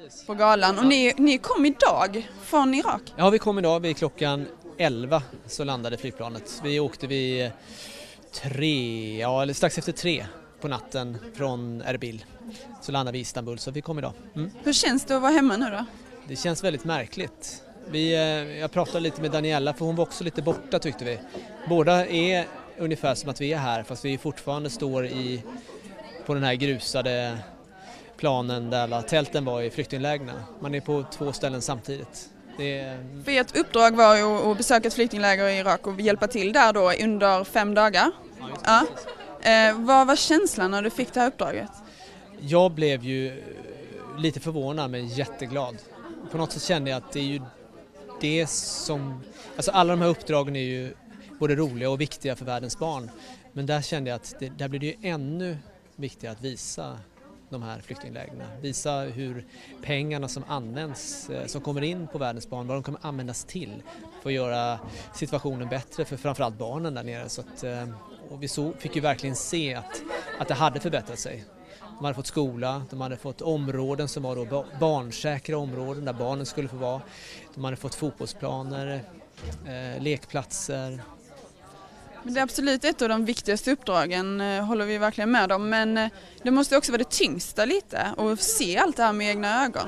på galan. Och ni kom idag från Irak? Ja, vi kom idag vid klockan 11 så landade flygplanet. Vi åkte vid strax efter 3 på natten från Erbil. Så landade vi i Istanbul, så vi kom idag. Hur känns det att vara hemma nu då? Det känns väldigt märkligt. Jag pratade lite med Daniela, för hon var också lite borta tyckte vi. Båda är ungefär som att vi är här, fast vi fortfarande står på den här grusade planen där alla tälten var i flyktinglägren. Man är på 2 ställen samtidigt. För ert uppdrag var ju att besöka ett flyktingläger i Irak och hjälpa till där då under 5 dagar. Ja. Vad var känslan när du fick det här uppdraget? Jag blev ju lite förvånad men jätteglad. På något sätt kände jag att det är ju det som... Alltså alla de här uppdragen är ju både roliga och viktiga för världens barn. Men där kände jag att där blir det ju ännu viktigare att visa de här flyktinglägren. Visa hur pengarna som används, som kommer in på världens barn, vad de kommer användas till för att göra situationen bättre för framförallt barnen där nere. Så att, och vi fick ju verkligen se att det hade förbättrat sig. De hade fått skola, de hade fått områden som var då barnsäkra områden där barnen skulle få vara. De hade fått fotbollsplaner, lekplatser. Men det är absolut ett av de viktigaste uppdragen, håller vi verkligen med om. Men det måste också vara det tyngsta lite, att se allt det här med egna ögon.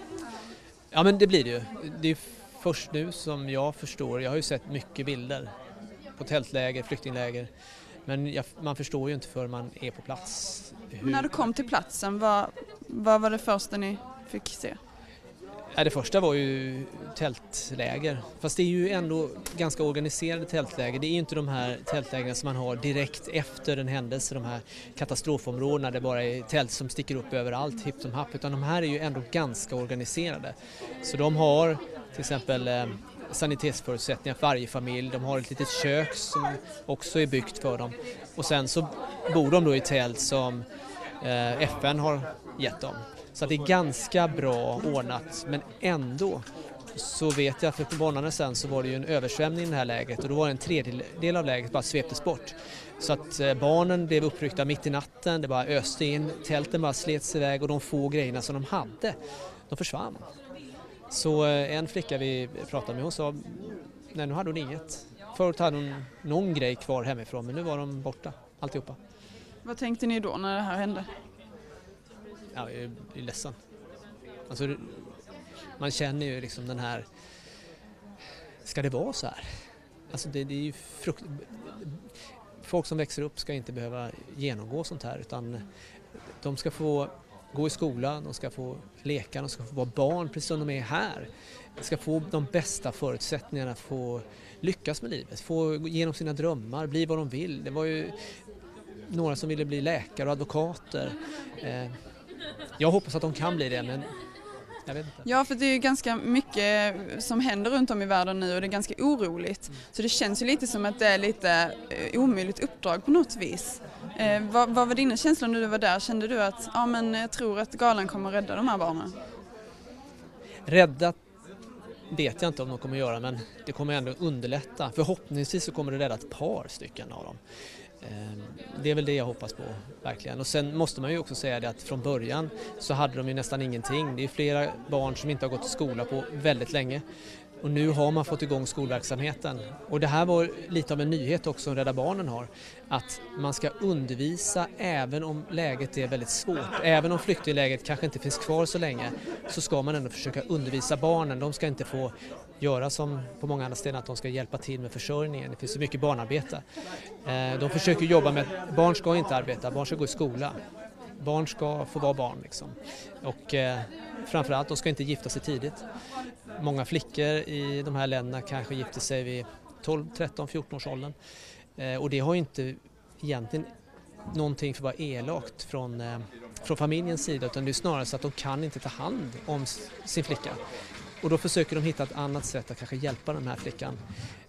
Ja, men det blir det ju. Det är först nu som jag förstår. Jag har ju sett mycket bilder på tältläger, flyktingläger. Men man förstår ju inte för man är på plats. När du kom till platsen, vad var det första ni fick se? Ja, det första var ju tältläger. Fast det är ju ändå ganska organiserade tältläger. Det är ju inte de här tältlägren som man har direkt efter en händelse. De här katastrofområdena där bara är tält som sticker upp överallt, hipp som happ. Utan de här är ju ändå ganska organiserade. Så de har till exempel sanitetsförutsättningar för varje familj. De har ett litet kök som också är byggt för dem. Och sen så bor de då i tält som FN har gett dem. Så att det är ganska bra ordnat, men ändå så vet jag att för på morgonen sen så var det ju en översvämning i det här lägret och då var en tredjedel av lägret bara sveptes bort. Så att barnen blev uppryckta mitt i natten, det bara öste in, tälten bara slets iväg och de få grejerna som de hade, de försvann. Så en flicka vi pratade med, hon sa, nej nu hade hon inget. Förut hade hon någon grej kvar hemifrån men nu var de borta, alltihopa. Vad tänkte ni då när det här hände? Ja, jag är ledsen. Alltså, man känner ju liksom den här... Ska det vara så här? Alltså det är ju folk som växer upp ska inte behöva genomgå sånt här utan de ska få gå i skolan, de ska få leka, de ska få vara barn precis som de är här. De ska få de bästa förutsättningarna, få lyckas med livet, få genom sina drömmar, bli vad de vill. Det var ju några som ville bli läkare och advokater. Jag hoppas att de kan bli det, men jag vet inte. Ja, för det är ju ganska mycket som händer runt om i världen nu och det är ganska oroligt. Så det känns ju lite som att det är lite omöjligt uppdrag på något vis. Vad var dina känslor när du var där? Kände du att men jag tror att galan kommer att rädda de här barnen? Rädda vet jag inte om de kommer att göra, men det kommer ändå underlätta. Förhoppningsvis så kommer det rädda ett par stycken av dem. Det är väl det jag hoppas på, verkligen. Och sen måste man ju också säga det att från början så hade de ju nästan ingenting. Det är flera barn som inte har gått i skola på väldigt länge. Och nu har man fått igång skolverksamheten. Och det här var lite av en nyhet också som Rädda Barnen har. Att man ska undervisa även om läget är väldigt svårt. Även om flyktingläget kanske inte finns kvar så länge så ska man ändå försöka undervisa barnen. De ska inte få göra som på många andra ställen att de ska hjälpa till med försörjningen. Det finns så mycket barnarbete. De försöker jobba med att barn ska inte arbeta, barn ska gå i skola. Barn ska få vara barn liksom. Och framförallt, de ska inte gifta sig tidigt. Många flickor i de här länderna kanske gifter sig vid 12, 13, 14 års åldern. Och det har ju inte egentligen någonting för att vara elakt från familjens sida, utan det är snarare så att de kan inte ta hand om sin flicka. Och då försöker de hitta ett annat sätt att kanske hjälpa den här flickan.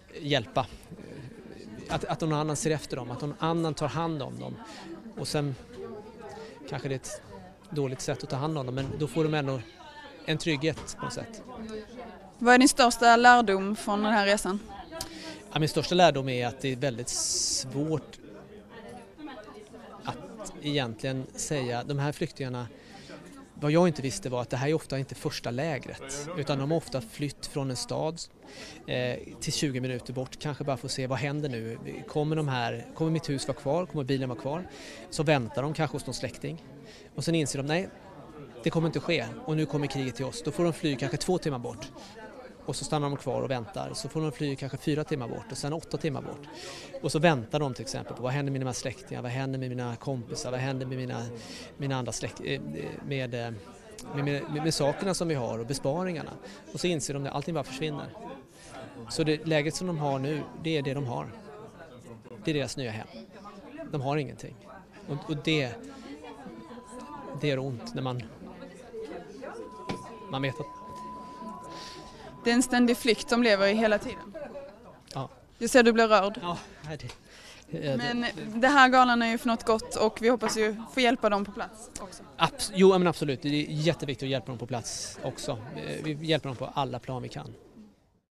Att någon annan ser efter dem, att någon annan tar hand om dem. Och sen kanske det är ett dåligt sätt att ta hand om dem, men då får de ändå en trygghet på något sätt. Vad är din största lärdom från den här resan? Ja, min största lärdom är att det är väldigt svårt att egentligen säga de här flyktingarna, vad jag inte visste var att det här är ofta inte första lägret, utan de har ofta flytt från en stad till 20 minuter bort, kanske bara för att se vad händer nu. Kommer mitt hus vara kvar? Kommer bilen vara kvar? Så väntar de kanske hos någon släkting och sen inser de, nej, det kommer inte ske och nu kommer kriget till oss. Då får de fly kanske 2 timmar bort. Och så stannar de kvar och väntar. Så får de fly kanske 4 timmar bort och sen 8 timmar bort. Och så väntar de till exempel på vad händer med mina släktingar, vad händer med mina kompisar, vad händer med mina andra med sakerna som vi har och besparingarna. Och så inser de att allting bara försvinner. Så det läget som de har nu, det är det de har. Det är deras nya hem. De har ingenting. Och det är ont när man vet att det är en ständig flykt de lever i hela tiden. ja. Du ser, du blir rörd. Ja, Men det här galan är ju för något gott och vi hoppas ju få hjälpa dem på plats också. Jo, men absolut. Det är jätteviktigt att hjälpa dem på plats också. Vi hjälper dem på alla plan vi kan.